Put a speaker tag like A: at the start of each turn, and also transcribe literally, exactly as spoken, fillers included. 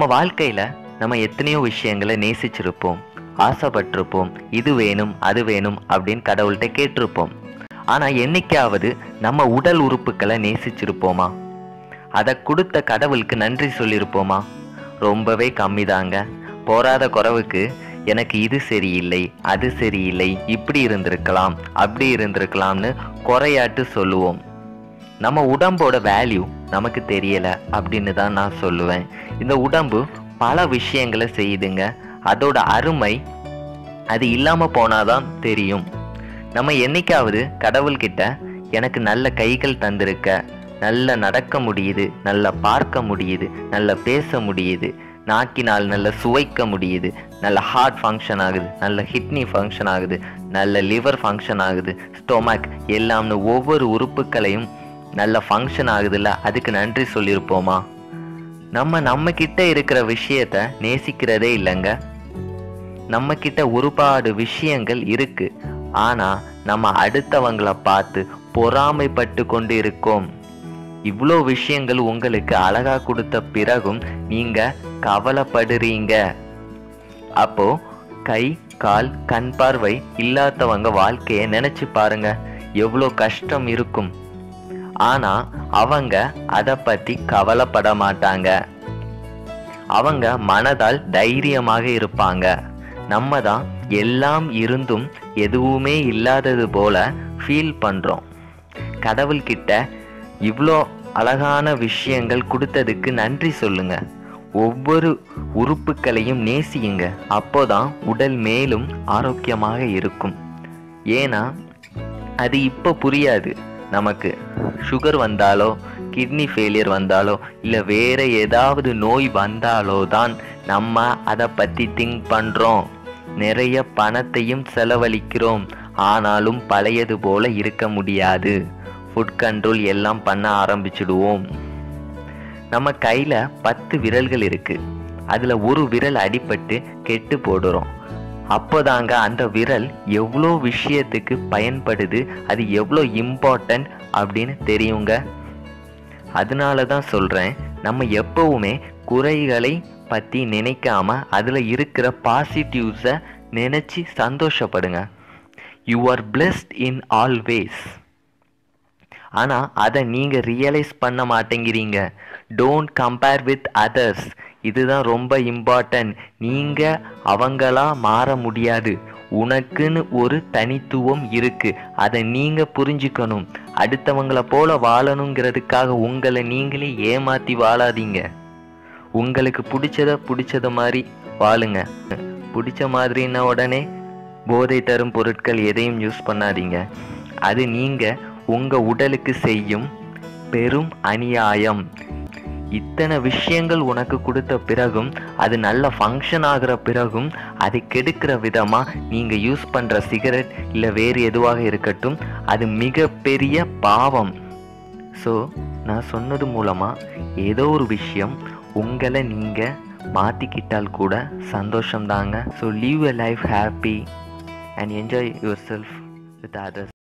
A: வாழ்க்கையில நம்ம எத்தனையோ விஷயங்களை நேசிச்சிருப்போம், ஆசைப்பட்டிருப்போம், இது வேணும் அது வேணும் அப்படின்னு கடவுள்கிட்ட கேட்டிருப்போம். ஆனா என்னைக்காவது நம்ம உடல் உறுப்புகளை நேசிச்சிருப்போமா? அதை கொடுத்த கடவுளுக்கு நன்றி சொல்லியிருப்போமா? ரொம்பவே கம்மிதாங்க. போராத குறைவுக்கு எனக்கு இது சரியில்லை, அது சரியில்லை, இப்படி இருந்திருக்கலாம், அப்படி இருந்திருக்கலாம்னு குறையாட்டு சொல்லுவோம். நம்ம உடம்போட வேல்யூ நமக்கு தெரியல அப்படின்னு தான் நான் சொல்லுவேன். இந்த உடம்பு பல விஷயங்களை செய்யுதுங்க. அதோட அருமை அது இல்லாம போனாதான் தெரியும். நம்ம என்னைக்காவது கடவுள்கிட்ட எனக்கு நல்ல கைகள் தந்திருக்க, நல்ல நடக்க முடியுது, நல்லா பார்க்க முடியுது, நல்லா பேச முடியுது, நாக்கினால் நல்ல சுவைக்க முடியுது, நல்ல ஹார்ட் ஃபங்க்ஷன் ஆகுது, நல்ல கிட்னி ஃபங்க்ஷன் ஆகுது, நல்ல லிவர் ஃபங்க்ஷன் ஆகுது, ஸ்டொமக் எல்லாம்னு ஒவ்வொரு உறுப்புகளையும் நல்ல ஃபங்க்ஷன் ஆகுதுல்ல, அதுக்கு நன்றி சொல்லியிருப்போமா? நம்ம நம்ம கிட்ட இருக்கிற விஷயத்த நேசிக்கிறதே இல்லைங்க. நம்ம கிட்ட ஒருபாடு விஷயங்கள் இருக்கு, ஆனா நம்ம அடுத்தவங்களை பார்த்து பொறாமைப்பட்டு கொண்டு இருக்கோம். இவ்வளோ விஷயங்கள் உங்களுக்கு அழகா கொடுத்த பிறகும் நீங்க கவலைப்படுறீங்க. அப்போ கை கால் கண் பார்வை இல்லாதவங்க வாழ்க்கையை நினைச்சு பாருங்க, எவ்வளோ கஷ்டம் இருக்கும். ஆனா அவங்க அதை பத்தி கவலைப்பட மாட்டாங்க. அவங்க மனதால் தைரியமாக இருப்பாங்க. நம்ம தான் எல்லாம் இருந்தும் எதுவுமே இல்லாதது போல ஃபீல் பண்றோம். கடவுள்கிட்ட இவ்வளோ அழகான விஷயங்கள் கொடுத்ததுக்கு நன்றி சொல்லுங்க. ஒவ்வொரு உறுப்புகளையும் நேசியுங்க. அப்போதான் உடல் மேலும் ஆரோக்கியமாக இருக்கும். ஏன்னா அது இப்போ புரியாது நமக்கு. சுகர் வந்தாலோ, கிட்னி ஃபெயிலியர் வந்தாலோ, இல்லை வேற ஏதாவது நோய் வந்தாலோ தான் நம்ம அதை பற்றி திங்க் பண்ணுறோம். நிறைய பணத்தையும் செலவழிக்கிறோம். ஆனாலும் பழையது போல இருக்க முடியாது. ஃபுட் கண்ட்ரோல் எல்லாம் பண்ண ஆரம்பிச்சிடுவோம். நம்ம கையில் பத்து விரல்கள் இருக்கு. அதில் ஒரு விரல் அடிபட்டு கெட்டு போடுறோம். அப்போதாங்க அந்த விரல் எவ்வளோ விஷயத்துக்கு பயன்படுது, அது எவ்வளோ இம்பார்ட்டன்ட் அப்படின்னு தெரியுங்க. அதனால தான் சொல்கிறேன், நம்ம எப்பவுமே குறைகளை பற்றி நினைக்காம அதில் இருக்கிற பாசிட்டிவ்ஸை நினச்சி சந்தோஷப்படுங்க. You are blessed in always. ஆனால் அதை நீங்கள் ரியலைஸ் பண்ண மாட்டேங்கிறீங்க. Don't compare with others. இதுதான் ரொம்ப இம்பார்ட்டன்ட். நீங்கள் அவங்களா மாற முடியாது. உனக்குன்னு ஒரு தனித்துவம் இருக்கு. அதை நீங்கள் புரிஞ்சுக்கணும். அடுத்தவங்களை போல வாழணுங்கிறதுக்காக உங்களை நீங்களே ஏமாற்றி வாழாதீங்க. உங்களுக்கு பிடிச்சத பிடிச்சத மாதிரி வாழுங்க. பிடிச்ச மாதிரின்னா உடனே போதை தரும் பொருட்கள் எதையும் யூஸ் பண்ணாதீங்க. அது நீங்கள் உங்கள் உடலுக்கு செய்யும் பெரும் அநியாயம். இத்தனை விஷயங்கள் உனக்கு கொடுத்த பிறகும், அது நல்ல ஃபங்க்ஷன் ஆகிற பிறகும், அதை கெடுக்கிற விதமாக நீங்கள் யூஸ் பண்ணுற சிகரெட் இல்லை வேறு எதுவாக இருக்கட்டும், அது மிகப்பெரிய பாவம். ஸோ நான் சொன்னது மூலமாக ஏதோ ஒரு விஷயம் உங்களை நீங்கள் மாற்றிக்கிட்டால் கூட சந்தோஷம்தாங்க. So live a life happy and enjoy yourself with others.